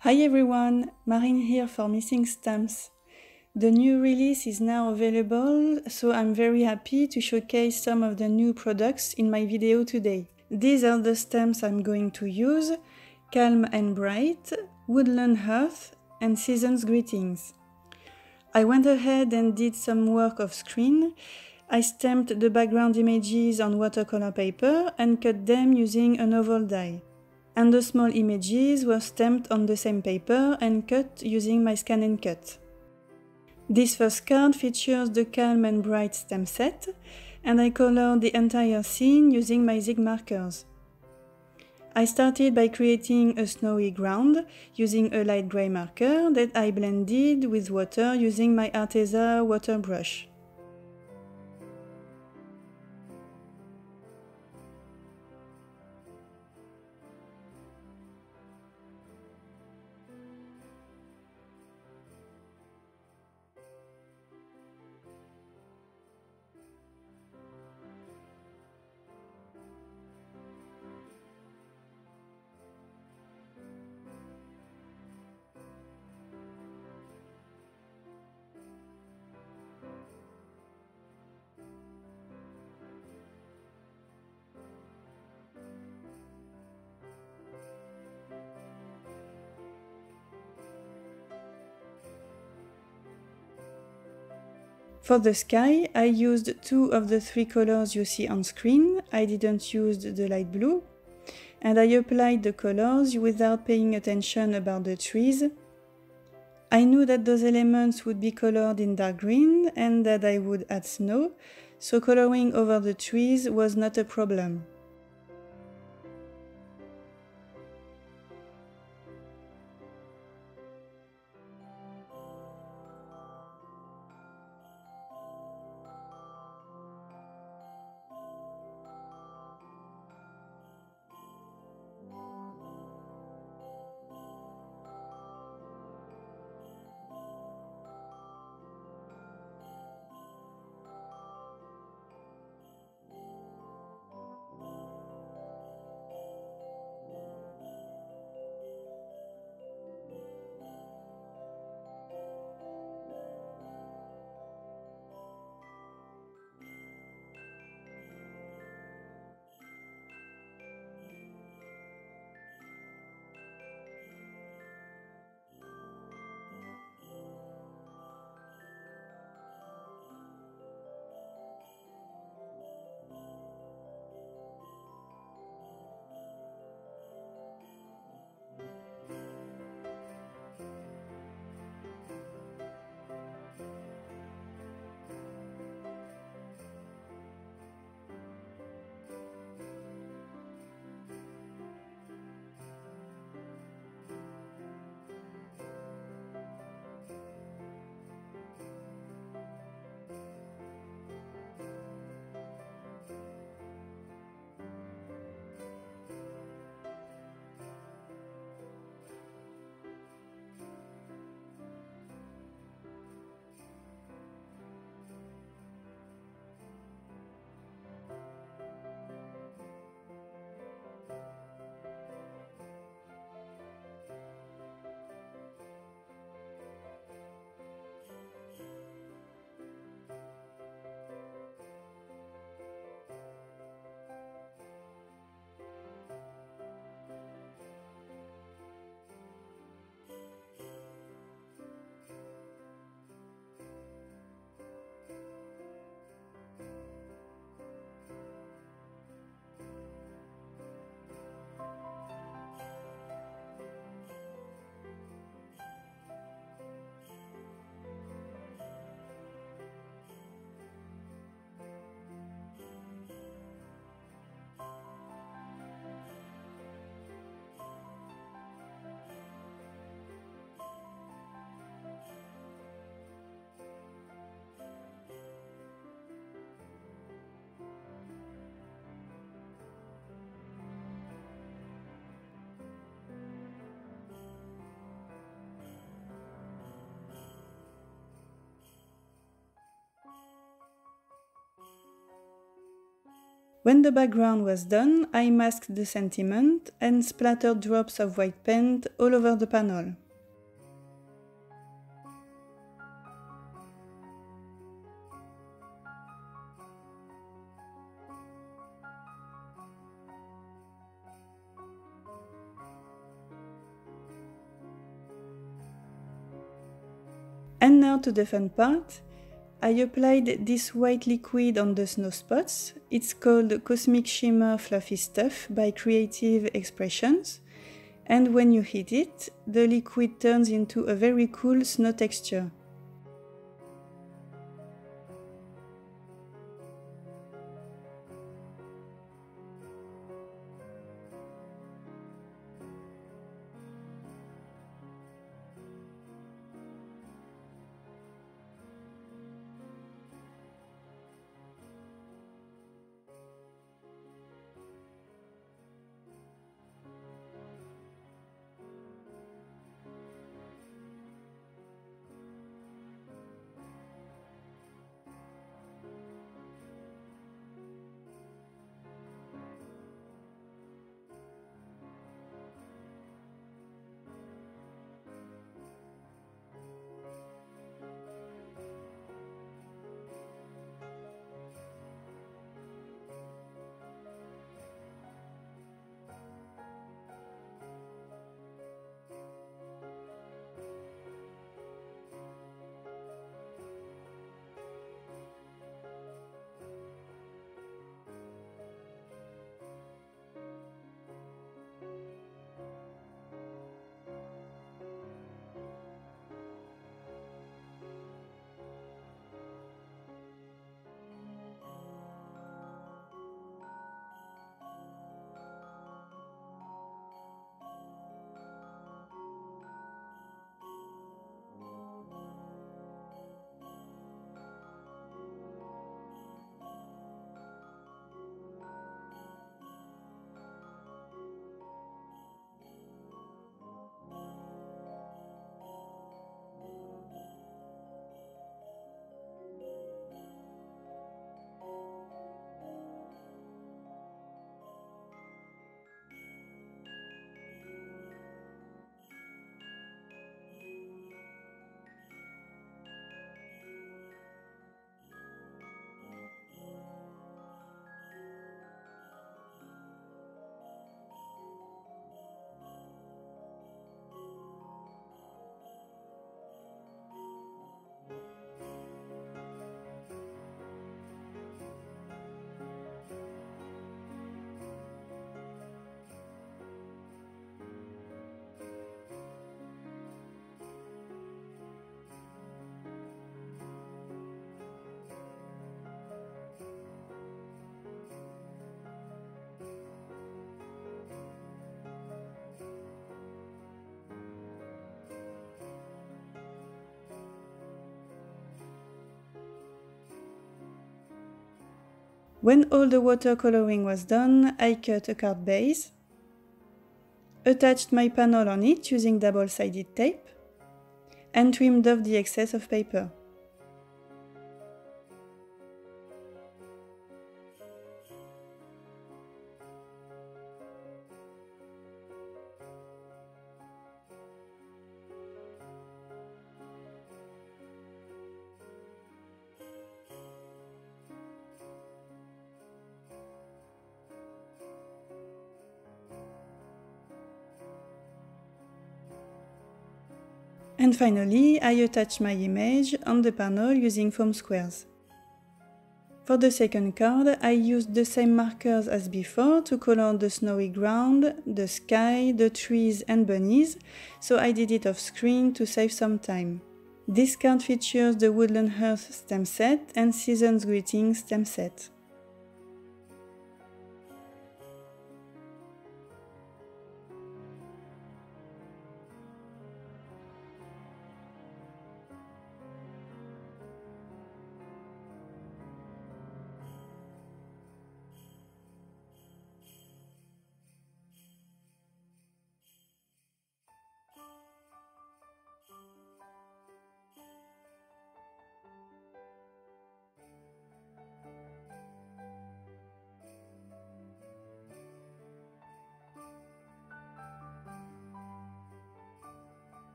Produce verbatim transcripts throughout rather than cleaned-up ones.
Hi everyone, Marine here for Missing Stamps. The new release is now available, so I'm very happy to showcase some of the new products in my video today. These are the stamps I'm going to use: Calm and Bright, Woodland Hearth, and Season's Greetings. I went ahead and did some work off screen. I stamped the background images on watercolor paper and cut them using an oval die. And the small images were stamped on the same paper and cut using my Scan and Cut. This first card features the Calm and Bright stamp set, and I colored the entire scene using my Zig markers. I started by creating a snowy ground using a light gray marker that I blended with water using my Arteza water brush. For the sky, I used two of the three colors you see on screen. I didn't use the light blue, and I applied the colors without paying attention about the trees. I knew that those elements would be colored in dark green and that I would add snow, so coloring over the trees was not a problem. When the background was done, I masked the sentiment and splattered drops of white paint all over the panel. And now to the fun part. I applied this white liquid on the snow spots. It's called Cosmic Shimmer Fluffy Stuff by Creative Expressions. And when you heat it, the liquid turns into a very cool snow texture. When all the watercoloring was done, I cut a card base, attached my panel on it using double-sided tape, and trimmed off the excess of paper. And finally, I attach my image on the panel using foam squares. For the second card, I used the same markers as before to color the snowy ground, the sky, the trees and bunnies, so I did it off screen to save some time. This card features the Woodland Hearth stamp set and Season's Greetings stamp set.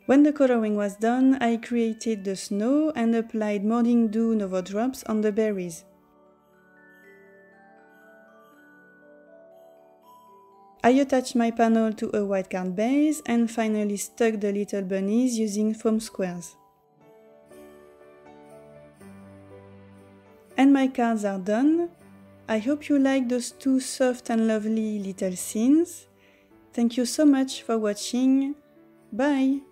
When the coloring was done, I created the snow and applied Morning Dew Novo Drops on the berries. I attached my panel to a white card base and finally stuck the little bunnies using foam squares. And my cards are done. I hope you like those two soft and lovely little scenes. Thank you so much for watching. Bye!